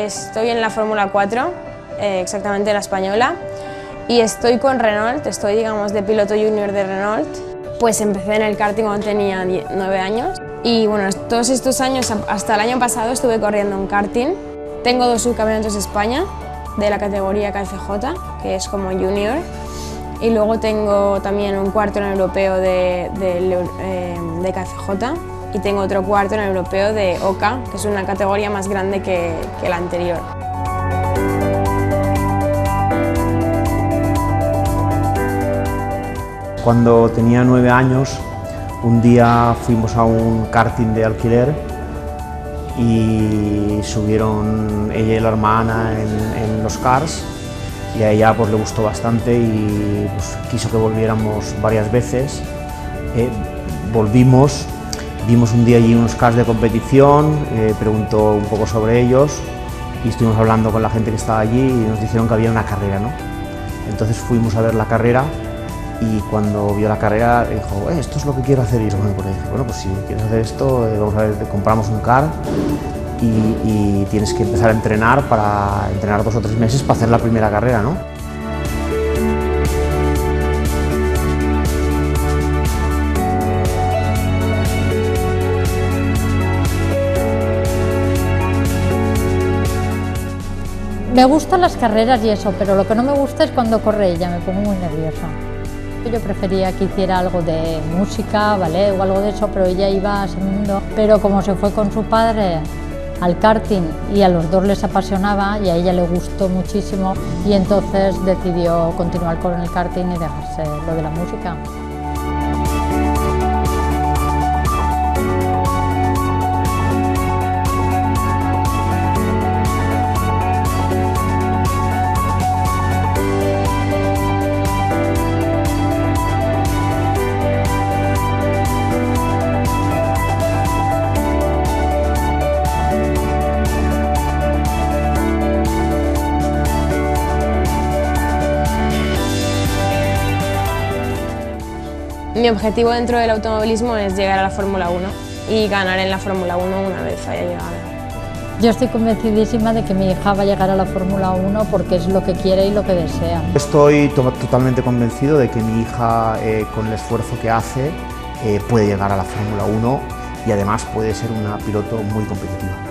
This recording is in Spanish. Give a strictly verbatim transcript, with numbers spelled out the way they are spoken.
estoy en la Fórmula cuatro, eh, exactamente la española, y estoy con Renault, estoy digamos de piloto junior de Renault. Pues empecé en el karting cuando tenía nueve años y bueno, todos estos años, hasta el año pasado estuve corriendo en karting. Tengo dos subcampeonatos de España de la categoría K F J, que es como junior, y luego tengo también un cuarto en el europeo de, de, eh, de K F J y tengo otro cuarto en el europeo de O K, que es una categoría más grande que, que la anterior. Cuando tenía nueve años, un día fuimos a un karting de alquiler y subieron ella y la hermana en, en los cars y a ella pues, le gustó bastante y pues, quiso que volviéramos varias veces. Eh, volvimos, vimos un día allí unos cars de competición, eh, preguntó un poco sobre ellos y estuvimos hablando con la gente que estaba allí y nos dijeron que había una carrera, ¿no? Entonces fuimos a ver la carrera. Y cuando vio la carrera dijo, eh, esto es lo que quiero hacer. Y bueno, pues, bueno, pues si quieres hacer esto, eh, vamos a ver, compramos un car y, y tienes que empezar a entrenar para entrenar dos o tres meses para hacer la primera carrera, ¿no? Me gustan las carreras y eso, pero lo que no me gusta es cuando corre ella, me pongo muy nerviosa. Yo prefería que hiciera algo de música, ballet o algo de eso, pero ella iba a ese mundo. Pero como se fue con su padre al karting y a los dos les apasionaba y a ella le gustó muchísimo y entonces decidió continuar con el karting y dejarse lo de la música. Mi objetivo dentro del automovilismo es llegar a la Fórmula uno y ganar en la Fórmula uno una vez haya llegado. Yo estoy convencidísima de que mi hija va a llegar a la Fórmula uno porque es lo que quiere y lo que desea. Estoy to totalmente convencido de que mi hija, eh, con el esfuerzo que hace, eh, puede llegar a la Fórmula uno y además puede ser una piloto muy competitiva.